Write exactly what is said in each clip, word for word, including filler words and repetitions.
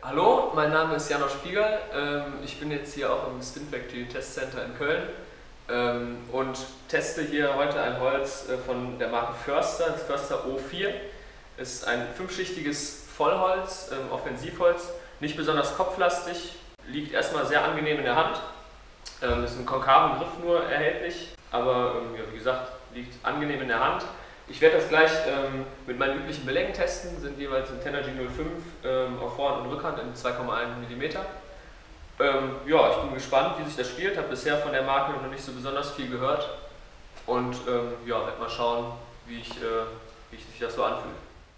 Hallo, mein Name ist Janosch Spieger. Ich bin jetzt hier auch im Spin Factory Test Center in Köln und teste hier heute ein Holz von der Marke Förster, das Förster O vier. Es ist ein fünfschichtiges Vollholz, Offensivholz, nicht besonders kopflastig, liegt erstmal sehr angenehm in der Hand. Es ist ein konkaven Griff nur erhältlich, aber ja, wie gesagt, liegt angenehm in der Hand. Ich werde das gleich ähm, mit meinen üblichen Belängen testen, sind jeweils in Tenergy null fünf ähm, auf Vorhand und Rückhand in zwei Komma eins Millimeter. Ähm, ja, ich bin gespannt, wie sich das spielt, habe bisher von der Marke noch nicht so besonders viel gehört und ähm, ja, werde mal schauen, wie, ich, äh, wie sich das so anfühlt.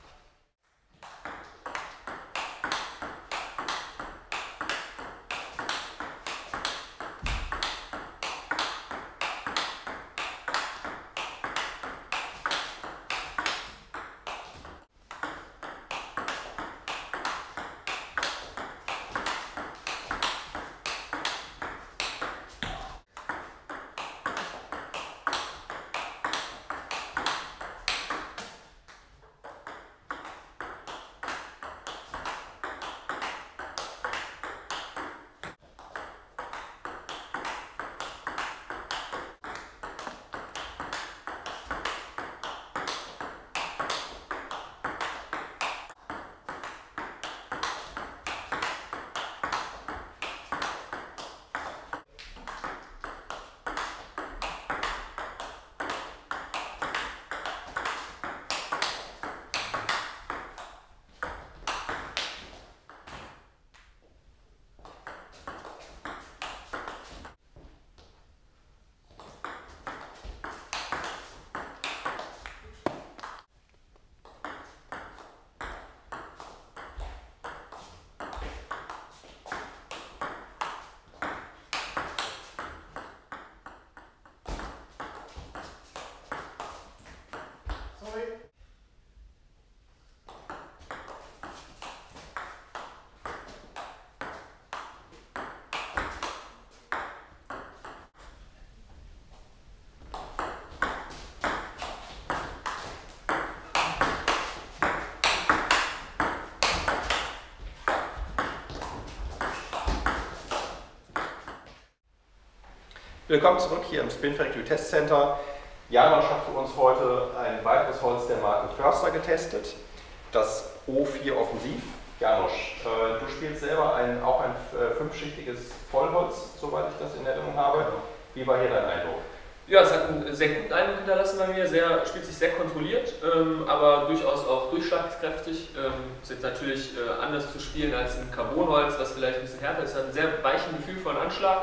Willkommen zurück hier im Spin Factory Test Center. Janosch hat für uns heute ein weiteres Holz der Marke Förster getestet, das O vier Offensiv. Janosch, äh, du spielst selber ein, auch ein äh, fünfschichtiges Vollholz, soweit ich das in Erinnerung habe. Genau. Wie war hier dein Eindruck? Ja, es hat einen sehr guten Eindruck hinterlassen bei mir, sehr, spielt sich sehr kontrolliert, ähm, aber durchaus auch durchschlagskräftig. Ähm, ist jetzt natürlich äh, anders zu spielen als ein Carbonholz, was vielleicht ein bisschen härter ist. Es hat einen sehr weichen, gefühlvollen Anschlag.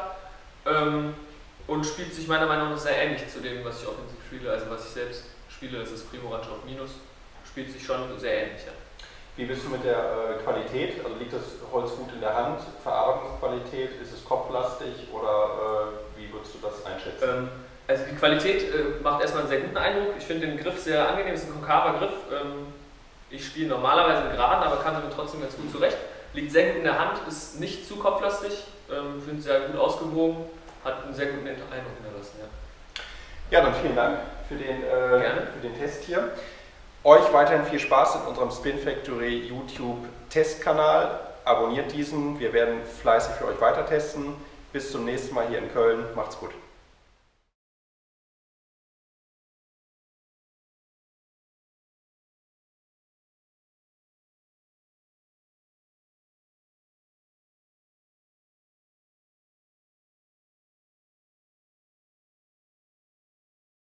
Ähm, Und spielt sich meiner Meinung nach sehr ähnlich zu dem, was ich offensiv spiele, also was ich selbst spiele, das ist Primo Ranch auf Minus, spielt sich schon sehr ähnlich an. Wie bist du mit der äh, Qualität? Also liegt das Holz gut in der Hand? Verarbeitungsqualität? Ist es kopflastig oder äh, wie würdest du das einschätzen? Ähm, also die Qualität äh, macht erstmal einen sehr guten Eindruck. Ich finde den Griff sehr angenehm, es ist ein konkaver Griff. Ähm, ich spiele normalerweise einen geraden, aber kann damit trotzdem ganz gut zurecht. Liegt sehr gut in der Hand, ist nicht zu kopflastig, ähm, finde es sehr gut ausgewogen. Hat einen sehr guten Eindruck hinterlassen, ja. Ja, dann vielen Dank für den, äh, Gerne. für den Test hier. Euch weiterhin viel Spaß in unserem Spin Factory YouTube Testkanal. Abonniert diesen, wir werden fleißig für euch weiter testen. Bis zum nächsten Mal hier in Köln. Macht's gut.